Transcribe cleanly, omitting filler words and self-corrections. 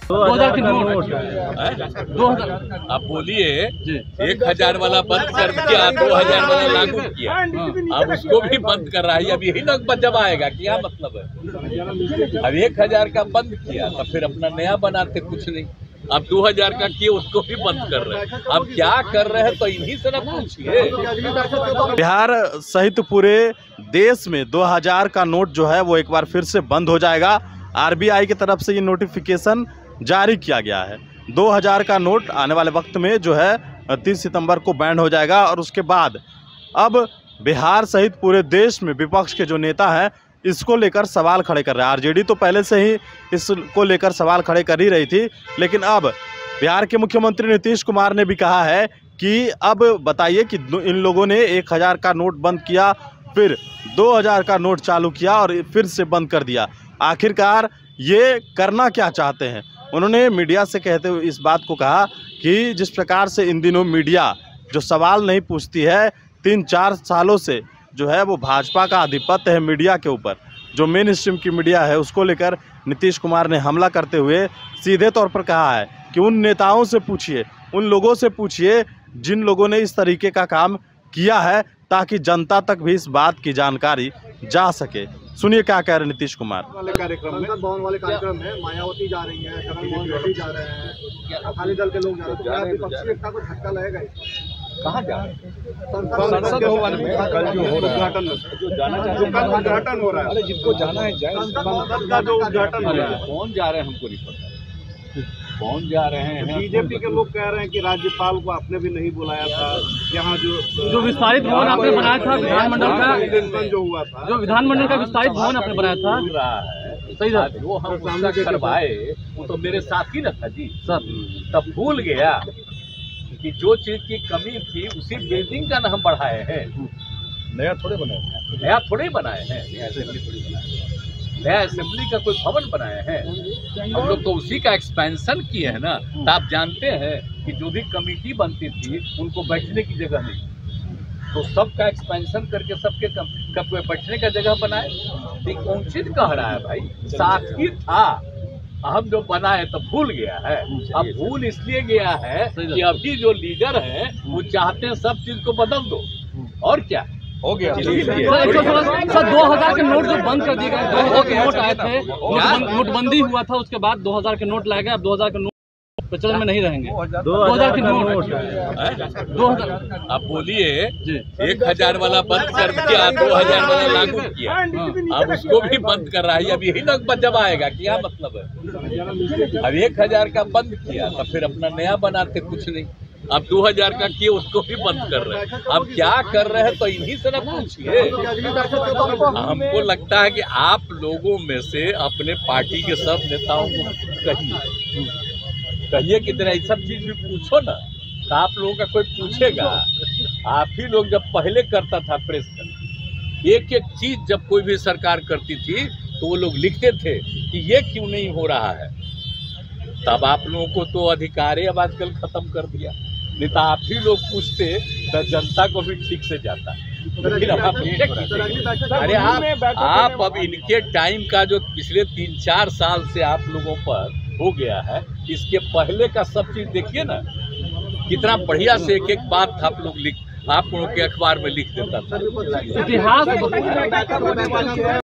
2000 के नोट 2000 आप बोलिए 1000 वाला बंद कर दिया, 2000 वाला लागू किया, अब उसको भी बंद कर रहा है। अब यही नकबा जब आएगा, क्या मतलब है? अब 1000 का बंद किया तो फिर अपना नया बनाते, कुछ नहीं। अब 2000 का किए, उसको भी बंद कर रहे हैं। अब क्या कर रहे हैं तो इन्हीं से ना पूछिए। बिहार सहित पूरे देश में 2000 का नोट जो है वो एक बार फिर से बंद हो जाएगा। आरबीआई की तरफ से ये नोटिफिकेशन जारी किया गया है। 2000 का नोट आने वाले वक्त में जो है 30 सितंबर को बैन हो जाएगा। और उसके बाद अब बिहार सहित पूरे देश में विपक्ष के जो नेता हैं इसको लेकर सवाल खड़े कर रहे हैं। आरजेडी तो पहले से ही इसको लेकर सवाल खड़े कर ही रही थी, लेकिन अब बिहार के मुख्यमंत्री नीतीश कुमार ने भी कहा है कि अब बताइए कि इन लोगों ने 1000 का नोट बंद किया, फिर 2000 का नोट चालू किया और फिर से बंद कर दिया। आखिरकार ये करना क्या चाहते हैं? उन्होंने मीडिया से कहते हुए इस बात को कहा कि जिस प्रकार से इन दिनों मीडिया जो सवाल नहीं पूछती है, 3-4 सालों से जो है वो भाजपा का आधिपत्य है मीडिया के ऊपर, जो मेन स्ट्रीम की मीडिया है उसको लेकर नीतीश कुमार ने हमला करते हुए सीधे तौर पर कहा है कि उन नेताओं से पूछिए, उन लोगों से पूछिए जिन लोगों ने इस तरीके का काम किया है, ताकि जनता तक भी इस बात की जानकारी जा सके। सुनिए क्या कह रहे नीतीश कुमार। भवन वाले कार्यक्रम है, मायावती जा रही है, जा रहे हैं, अकाली दल के लोग जा रहे हैं, विपक्षी एकता को धक्का लगेगा। कहाँ जा रहे हैं? संसद भवन में कल जो उद्घाटन हो रहा है, अरे जिनको जाना है जाए। संसद का जो उद्घाटन हो रहा है, कौन जा रहे हैं हमको नहीं पता, कौन जा रहे हैं? बीजेपी के लोग कह रहे हैं कि राज्यपाल को आपने भी नहीं बुलाया था। यहाँ जो विस्तारित भवन आपने बनाया था विधानमंडल का, जो हुआ था, जो विधानमंडल का विस्तारित भवन आपने बनाया था, रहा है सही था। जो हम सामने करवाए वो तो मेरे साथ ही रखा जी सर। तब भूल गया कि जो चीज की कमी थी उसी बिल्डिंग का ना हम बढ़ाए हैं। नया थोड़े बनाया है, नया थोड़े बनाए हैं, नया असेंबली थोड़ी बनाए हैं, नया असेंबली का कोई भवन बनाए हैं। हम लोग तो उसी का एक्सपेंशन किए हैं ना। तो आप जानते हैं कि जो भी कमेटी बनती थी उनको बैठने की जगह नहीं, तो सबका एक्सपेंशन करके सबके कोई बैठने का जगह बनाए। तो कौन चीज कह रहा है भाई? साथ ही था, हम जो बनाए तो भूल गया है। अब भूल इसलिए गया है कि अभी जो लीडर है वो चाहते हैं सब चीज को बदल दो, और क्या हो गया। सर 2000 के नोट जो बंद कर दिए गए, 2000 के नोट आए थे, नोटबंदी हुआ था, उसके बाद 2000 के नोट लाए गए। अब 2000 के नोट प्रचलन में नहीं रहेंगे। 2000 के नोट 2000 आप बोलिए 1000 वाला बंद कर दिया, 2000 वाला लागू किया, अब उसको भी बंद कर रहा है। अब यही नकबा जब आएगा, क्या मतलब है? अब 1000 का बंद किया तो फिर अपना नया बनाते, कुछ नहीं। अब 2000 का किए, उसको भी बंद कर रहे हैं। अब क्या कर रहे हैं तो इन्हीं से ना पूछिए। हमको लगता है कि आप लोगों में से अपने पार्टी के सब नेताओं को कहिए कि तेरा ये सब चीज भी पूछो ना, तो आप लोगों का कोई पूछेगा? आप ही लोग जब पहले करता था प्रेस कर, एक एक चीज जब कोई भी सरकार करती थी तो वो लोग लिखते थे कि ये क्यों नहीं हो रहा है। तब आप लोगों को तो अधिकार अब आजकल खत्म कर दिया, नहीं तो आप ही लोग पूछते तो जनता को भी ठीक से जाता। लेकिन अरे आप अब इनके टाइम का जो पिछले 3-4 साल से आप लोगों पर हो गया है, इसके पहले का सब चीज देखिए ना, कितना बढ़िया से एक एक बात आप लोगों के अखबार में लिख देता था। इतिहास